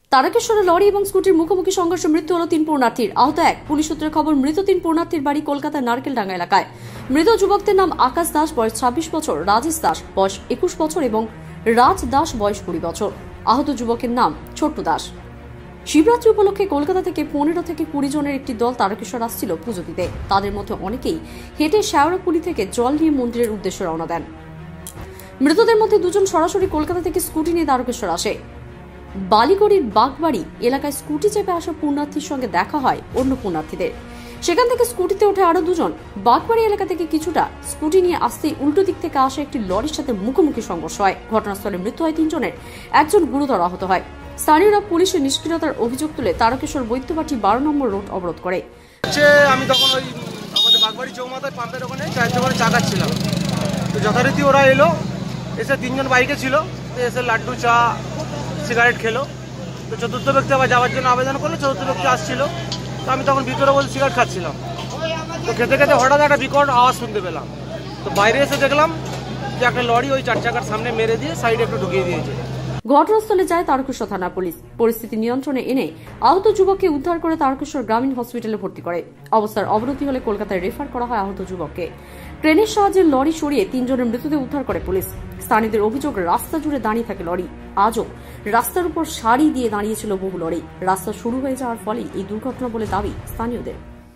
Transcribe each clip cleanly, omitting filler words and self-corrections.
তারকেশ্বরে lorry এবং স্কুটির মুখোমুখি সংঘর্ষে মৃত্যু হল 3 পূর্ণার্থীর। আহত 1। পুলিশ সূত্রের খবর, মৃত 3 পূর্ণার্থীর বাড়ি কলকাতার নারকেলডাঙ্গা এলাকায়। মৃত যুবকদের নাম আকাশ দাস, বয়স 26 বছর, রাজেশ দাস, বয়স 21 বছর এবং রাজ দাস, বয়স 20 বছর। আহত যুবকের নাম ছোট্টু দাস। শিবরাত্রি উপলক্ষে কলকাতা থেকে 15 থেকে 20 জনের একটি দল তারকেশ্বর আসছিল পুজো দিতে। তাদের মধ্যে অনেকেই হেঁটে শেওড়াপুলি থেকে জল নিয়ে মন্দিরের উদ্দেশ্যে রওনা দেন। মৃতদের মধ্যে 2 জন সরাসরি কলকাতা থেকে স্কুটি নিয়ে তারকেশ্বর আসে। বালিগড়ির বাগবাড়ি এলাকায় স্কুটি চেপে আসা পুণ্যার্থীর সঙ্গে দেখা হয় অন্য পুণ্যার্থীদের। সেখান থেকে স্কুটিতে ওঠে আরো 2 জন। বাগবাড়ি এলাকা থেকে কিছুটা স্কুটি নিয়ে আসতেই উল্টো দিক থেকে আসা একটি লরির সাথে মুখোমুখি সংঘর্ষ হয়। ঘটনাস্থলে মৃত্যু হয় 3 জনের, 1 জন গুরুতর আহত হয়। স্থানীয়রা পুলিশের নিষ্ক্রিয়তার অভিযোগ তুলে তারকেশ্বর বৈদ্যবাটি 12 নম্বর রোড অবরোধ করে। আমি তখন ওই আমাদের বাগবাড়ি চৌমাথায় পাম্পের ওখানে চায়ের দোকানে চা খাচ্ছিলাম। তো যথারীতি ওরা এলো, এসে 3 জন বাইকে ছিল, এসে লাড্ডু, চা, সিগারেট খেলো। তো চতুর্থ ব্যক্তি আবার যাওয়ার জন্য আবেদন করলো, চতুর্থ ব্যক্তি আসছিল। তো আমি তখন ভিতরে বসে সিগারেট খাচ্ছিলাম। তো খেতে খেতে হঠাৎ একটা বিকট আওয়াজ শুনতে পেলাম। তো বাইরে এসে দেখলাম যে একটা লরি ওই 4 চাকার সামনে মেরে দিয়ে সাইডে একটু ঢুকিয়ে দিয়েছে। ঘটনাস্থলে যায় তারকেশ্বর থানা পুলিশ। পরিস্থিতি নিয়ন্ত্রণে এনে আহত যুবককে উদ্ধার করে তারকেশ্বর গ্রামীণ হসপিটালে ভর্তি করে। অবস্থার অবনতি হলে কলকাতায় রেফার করা হয় আহত যুবককে। ট্রেনের সাহায্যে লরি সরিয়ে 3 জনের মৃতদেহ উদ্ধার করে পুলিশ। স্থানীয়দের অভিযোগ, রাস্তা জুড়ে দাঁড়িয়ে থাকে লরি। আজও রাস্তার উপর সারি দিয়ে দাঁড়িয়েছিল বহু লরি। রাস্তা শুরু হয়ে যাওয়ার ফলে এই দুর্ঘটনা বলে দাবি স্থানীয়দের।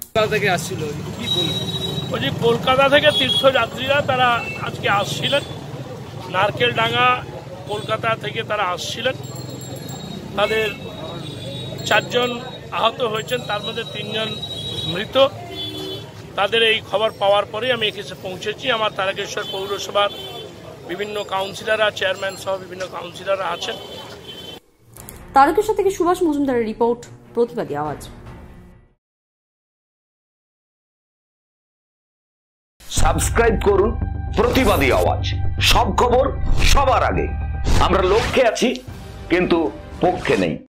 কলকাতা থেকে তীর্থযাত্রীরা তারা আজকে আসছিলেন নারকেলডাঙ্গা, কলকাতা থেকে তারা আসছিলেন। তাদের 4 জন আহত হয়েছেন, তার মধ্যে 3 জন মৃত। তাদের এই খবর পাওয়ার পরে আমি এখানে পৌঁছেছি। আমার তারকেশ্বর পৌরসভার বিভিন্ন কাউন্সিলররা, চেয়ারম্যান সহ বিভিন্ন কাউন্সিলররা আছেন। তারকেশ্বর থেকে সুভাষ মজুমদারের রিপোর্ট, প্রতিবাদী আওয়াজ। সাবস্ক্রাইব করুন প্রতিবাদী আওয়াজ। সব খবর সবার আগে। আমরা লক্ষ্যে আছি কিন্তু পক্ষে নেই।